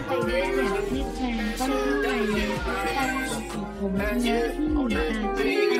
ไปด้วยแหละรีบแชร์ต้องเข้าไปนะตามของผมนะที่มีตาชื่อ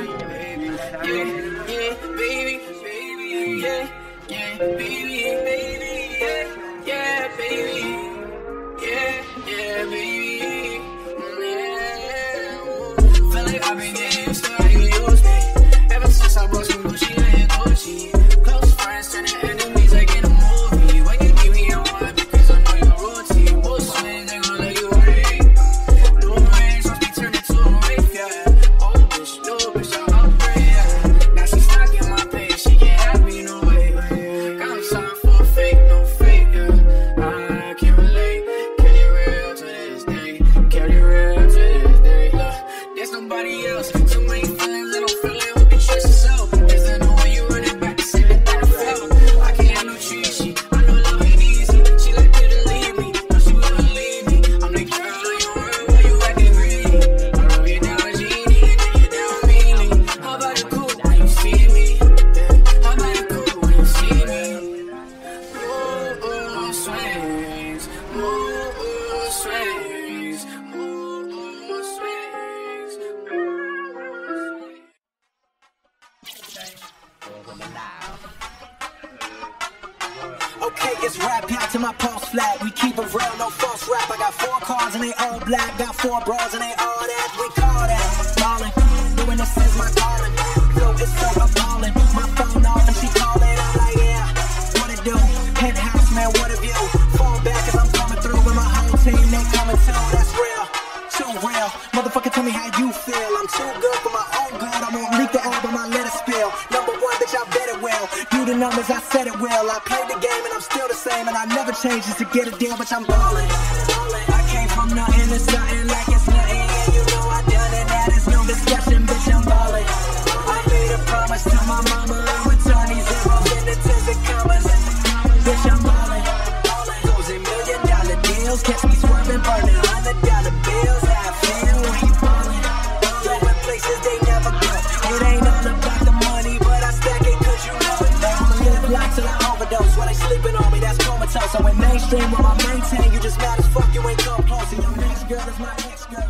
I've been getting used to how you use me. Ever since I brought some Gucci and Gucci. Close friends turning enemies like in a movie. When you need me, I want it because I know your routine. Most swings ain't gonna let you hate. New range, watch me turn it to a wave, yeah. Old bitch, new bitch, I upgrade, yeah. Now she stuck in my page, she can't have me no way. Got no time for a fake, no fake, yeah. I can't relate. Carry real to this day. Carry real to this day. Look, there's nobody else. So many feelings I don't feel it. Hope you trust yourself. There's no way you running back to say that I felt. I can't have no cheat. I know love ain't easy. She like you to leave me. No, she wouldn't leave me. I'm the girl of your world. Why you acting greedy? I love you down genie and then you down meanly. How about it cool when you see me? Yeah. How about it cool when you see me? Ooh, swings. Ooh, swings. Ooh, swings. Okay, it's rap out to my pulse flat. We keep it real, no false rap. I got 4 cars and they all black. Got 4 bras and they all that. We call that ballin'. Doing this is my calling. Flow is so appalling. My phone off and she calling. I'm like, yeah, what it do? Penthouse, man, what a view. Fall back as I'm coming through with my whole team. They coming too. That's real, too real. Motherfucker, tell me how you feel. I'm too good for my own good. I won't leak the album, I let it spill. Number 1, bitch, I bet it will. Do the numbers, I said it will. I played the game and I'm still the same. And I never change just to get a deal, bitch, I'm ballin'. I came from nothing to something like it's nothing. Yeah, you know I done it, that is no discussion, bitch, I'm ballin'. I made a promise to my mama, I'm returning zeros in the tens and commas. Bitch, I'm ballin'. Closing $1 million deals, catch me swerving, burning $100 bills. How I feel when you ballin'. Going places they never go. It ain't all about the money, but I stack it cause you never know. I'ma live life till I overdose. While they sleeping on me, that's comatose. I went mainstream with my maintain. You just mad as fuck, you ain't come close. And your next girl is my ex-girl.